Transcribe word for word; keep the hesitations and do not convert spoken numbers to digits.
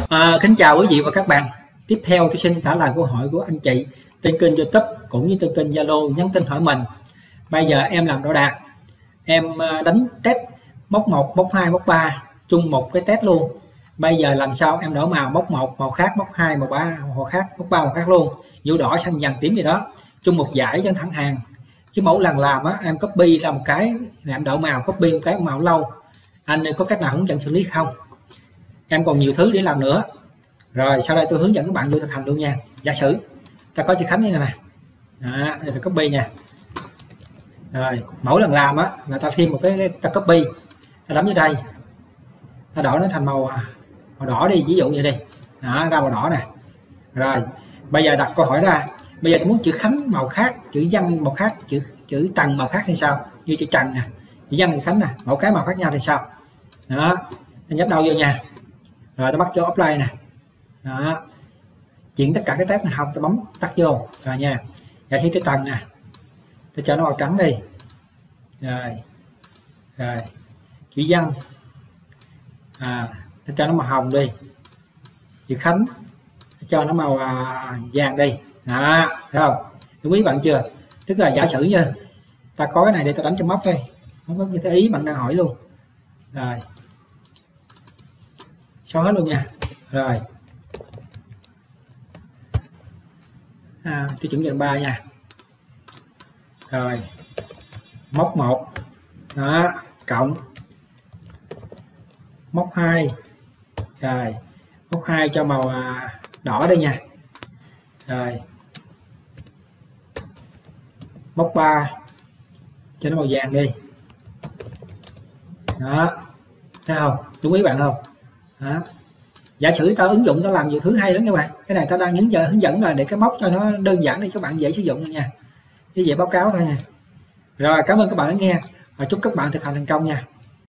À, kính chào quý vị và các bạn. Tiếp theo tôi xin trả lời câu hỏi của anh chị trên kênh YouTube cũng như trên kênh Zalo nhắn tin hỏi mình. Bây giờ em làm đo đạc, em đánh test mốc một, mốc hai, mốc ba chung một cái test luôn. Bây giờ làm sao em đổi màu, mốc một màu khác, mốc hai màu ba màu khác, mốc ba màu khác luôn, dụ đỏ xanh vàng tím gì đó chung một dải cho thẳng hàng. Chứ mỗi lần làm á em copy ra một cái em đổi màu, copy một cái màu lâu. Anh có cách nào hướng dẫn xử lý không? Em còn nhiều thứ để làm nữa. Rồi sau đây tôi hướng dẫn các bạn vô thực hành luôn nha. Giả sử ta có chữ Khánh như này nè, đó, đây là copy nha. Rồi mỗi lần làm á là ta thêm một cái ta copy, ta đấm dưới đây, ta đổi nó thành màu màu đỏ đi, ví dụ như đây, đó, ra màu đỏ nè. Rồi bây giờ đặt câu hỏi ra, bây giờ tôi muốn chữ Khánh màu khác, chữ Văn màu khác, chữ chữ Trần màu khác thì sao? Như chữ Trần nè, chữ Văn, chữ Khánh nè, mẫu cái màu khác nhau thì sao? Đó, ta nhấp đầu vô nha. Rồi ta bắt cho offline nè. Đó, chuyển tất cả cái test này không, ta bấm tắt vô rồi nha. Giờ khi cái Trần nè, ta cho nó màu trắng đi. Rồi rồi chữ Văn à, ta cho nó màu hồng đi. Chữ Khánh ta cho nó màu à, vàng đi. Đó, thấy không? Đúng ý bạn chưa? Tức là giả sử như ta có cái này để ta đánh trong móc thôi, không có như cái ý bạn đang hỏi luôn. Rồi xóa hết luôn nha. Rồi à, tôi chuẩn dần ba nha. Rồi móc một đó, cộng móc hai. Rồi móc hai cho màu à, đỏ đây nha. Rồi móc ba cho nó màu vàng đi. Đó, thấy không? Đúng ý bạn không? Đó. Giả sử ta ứng dụng ta làm nhiều thứ hay lắm các bạn. Cái này ta đang hướng dẫn hướng dẫn là để cái móc cho nó đơn giản để các bạn dễ sử dụng nha. Như vậy báo cáo thôi nha. Rồi cảm ơn các bạn đã nghe và chúc các bạn thực hành thành công nha.